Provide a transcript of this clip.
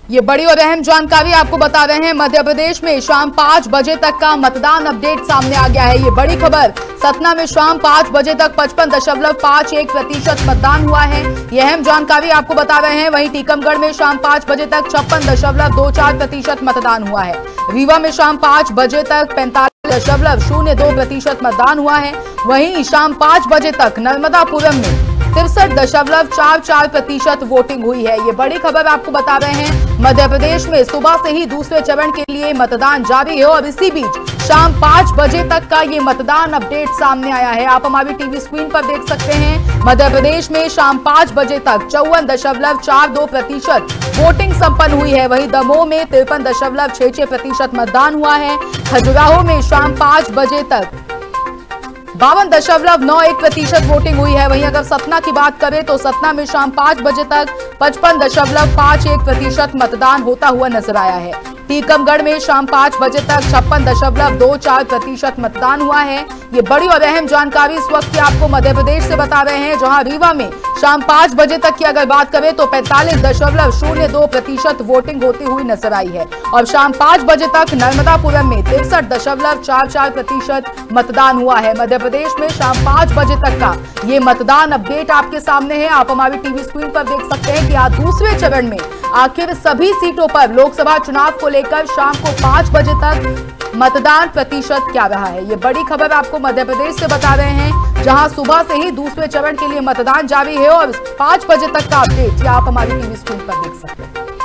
ये बड़ी और अहम जानकारी आपको बता रहे हैं। मध्य प्रदेश में शाम 5 बजे तक का मतदान अपडेट सामने आ गया है। ये बड़ी खबर, सतना में शाम 5 बजे तक 55.51% मतदान हुआ है। ये अहम जानकारी आपको बता रहे हैं। वहीं टीकमगढ़ में शाम 5 बजे तक 56.24% मतदान हुआ है। रीवा में शाम 5 बजे तक 45.02% मतदान हुआ है। वहीं शाम 5 बजे तक नर्मदापुरम में 63.44% वोटिंग हुई है। ये बड़ी खबर आपको बता रहे हैं। मध्य प्रदेश में सुबह से ही दूसरे चरण के लिए मतदान जारी है और इसी बीच शाम 5 बजे तक का ये मतदान अपडेट सामने आया है। आप हमारी टीवी स्क्रीन पर देख सकते हैं। मध्य प्रदेश में शाम 5 बजे तक 54.42% वोटिंग संपन्न हुई है। वहीं दमोह में 53.66% मतदान हुआ है। खजुराहो में शाम 5 बजे तक 52.91% वोटिंग हुई है। वहीं अगर सतना की बात करें तो सतना में शाम 5 बजे तक 55.51% मतदान होता हुआ नजर आया है। टीकमगढ़ में शाम 5 बजे तक 56.24% मतदान हुआ है। ये बड़ी और अहम जानकारी इस वक्त की आपको मध्य प्रदेश से बता रहे हैं, जहां रीवा में शाम 5 बजे तक की अगर बात करें तो 45.02% वोटिंग होती हुई नजर आई है। और शाम 5 बजे तक नर्मदापुरम में 63.44% मतदान हुआ है। मध्य प्रदेश में शाम 5 बजे तक का ये मतदान अपडेट आपके सामने है। आप हमारी टीवी स्क्रीन पर देख सकते हैं कि आज दूसरे चरण में आखिर सभी सीटों पर लोकसभा चुनाव को लेकर शाम को 5 बजे तक मतदान प्रतिशत क्या रहा है। ये बड़ी खबर आपको मध्य प्रदेश से बता रहे हैं, जहां सुबह से ही दूसरे चरण के लिए मतदान जारी है और 5 बजे तक का अपडेट आप हमारी टीवी स्क्रीन पर देख सकते हैं।